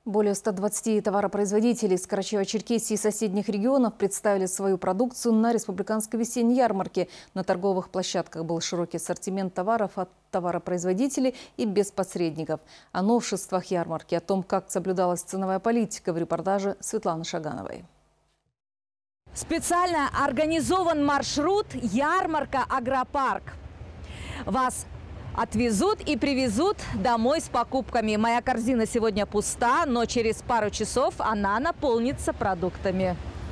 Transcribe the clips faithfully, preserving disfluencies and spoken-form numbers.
Более ста двадцати товаропроизводителей из Карачаево-Черкесии и соседних регионов представили свою продукцию на республиканской весенней ярмарке. На торговых площадках был широкий ассортимент товаров от товаропроизводителей и без посредников. О новшествах ярмарки, о том, как соблюдалась ценовая политика, в репортаже Светланы Шагановой. Специально организован маршрут «Ярмарка Агропарк». Вас отвезут и привезут домой с покупками. Моя корзина сегодня пуста, но через пару часов она наполнится продуктами.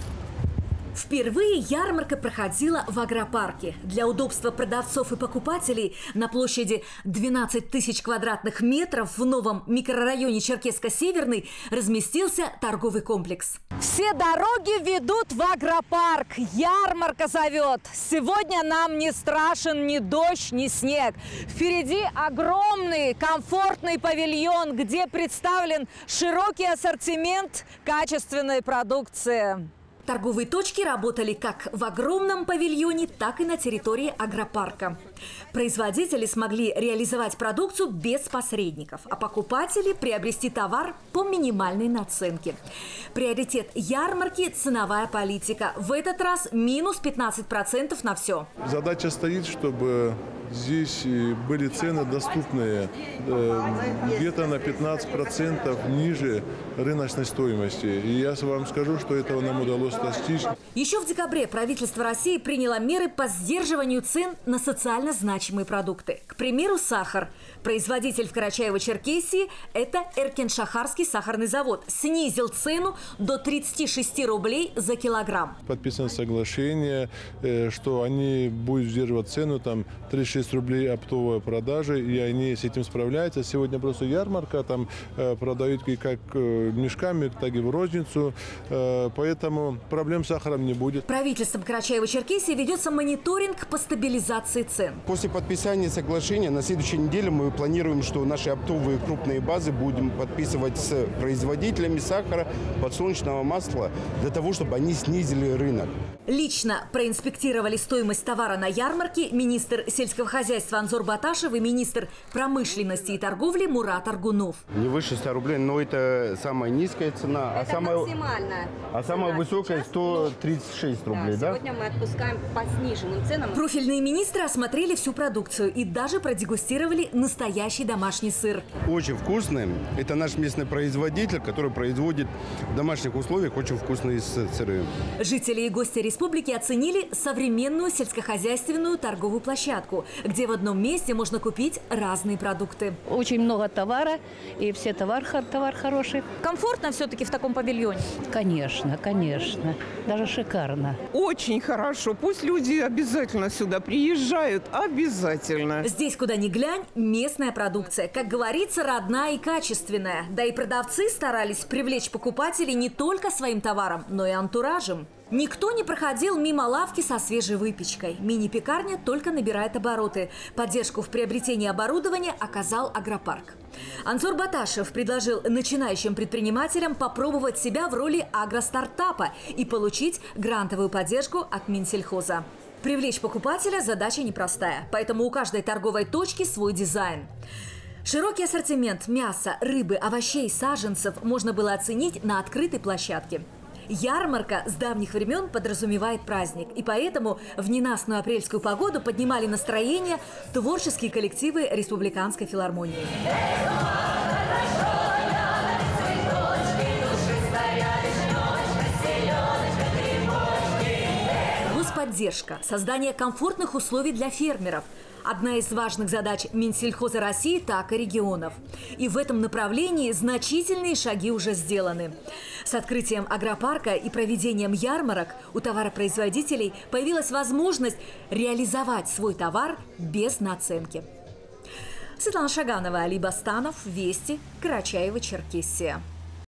Впервые ярмарка проходила в агропарке. Для удобства продавцов и покупателей на площади двенадцать тысяч квадратных метров в новом микрорайоне Черкесско-Северный разместился торговый комплекс. Все дороги ведут в агропарк. Ярмарка зовет. Сегодня нам не страшен ни дождь, ни снег. Впереди огромный комфортный павильон, где представлен широкий ассортимент качественной продукции. Торговые точки работали как в огромном павильоне, так и на территории агропарка. Производители смогли реализовать продукцию без посредников, а покупатели приобрести товар по минимальной наценке. Приоритет ярмарки – ценовая политика. В этот раз минус пятнадцать процентов на все. Задача стоит, чтобы здесь были цены доступные, где-то на пятнадцать процентов ниже рыночной стоимости. И я вам скажу, что этого нам удалось достичь. Еще в декабре правительство России приняло меры по сдерживанию цен на социально значимые продукты. К примеру, сахар. Производитель в Карачаево-Черкесии – это Эркин-Шахарский сахарный завод. Снизил цену до тридцати шести рублей за килограмм. Подписано соглашение, что они будут сдерживать цену, там тридцать шесть рублей оптовая продажа, и они с этим справляются. Сегодня просто ярмарка, там продают и как мешками, так и в розницу, поэтому проблем с сахаром не будет. Правительством Карачаево-Черкесии ведется мониторинг по стабилизации цен. После подписания соглашения на следующей неделе мы планируем, что наши оптовые крупные базы будем подписывать с производителями сахара, подсолнечного масла, для того, чтобы они снизили рынок. Лично проинспектировали стоимость товара на ярмарке министр сельского хозяйства Анзор Баташев и министр промышленности и торговли Мурат Аргунов. Не выше ста рублей, но это самая низкая цена. Это а самая, максимальная. А самая высокая сто тридцать шесть рублей, да? Сегодня мы отпускаем по сниженным ценам. Профильные министры осмотрели всю продукцию и даже продегустировали настоящий домашний сыр. Очень вкусный. Это наш местный производитель, который производит в домашних условиях очень вкусные сыры. Жители и гости республики оценили современную сельскохозяйственную торговую площадку, где в одном месте можно купить разные продукты. Очень много товара, и все товар, товар хороший. Комфортно все-таки в таком павильоне? Конечно, конечно. Даже шикарно. Очень хорошо. Пусть люди обязательно сюда приезжают. Обязательно. Здесь, куда ни глянь, местная продукция. Как говорится, родная и качественная. Да и продавцы старались привлечь покупателей не только своим товаром, но и антуражем. Никто не проходил мимо лавки со свежей выпечкой. Мини-пекарня только набирает обороты. Поддержку в приобретении оборудования оказал агропарк. Анзор Баташев предложил начинающим предпринимателям попробовать себя в роли агростартапа и получить грантовую поддержку от Минсельхоза. Привлечь покупателя – задача непростая, поэтому у каждой торговой точки свой дизайн. Широкий ассортимент мяса, рыбы, овощей, саженцев можно было оценить на открытой площадке. Ярмарка с давних времен подразумевает праздник, и поэтому в ненастную апрельскую погоду поднимали настроение творческие коллективы Республиканской филармонии. Господдержка, создание комфортных условий для фермеров – одна из важных задач Минсельхоза России, так и регионов. И в этом направлении значительные шаги уже сделаны. С открытием агропарка и проведением ярмарок у товаропроизводителей появилась возможность реализовать свой товар без наценки. Светлана Шаганова, Али Бастанов, Вести, Карачаево-Черкесия.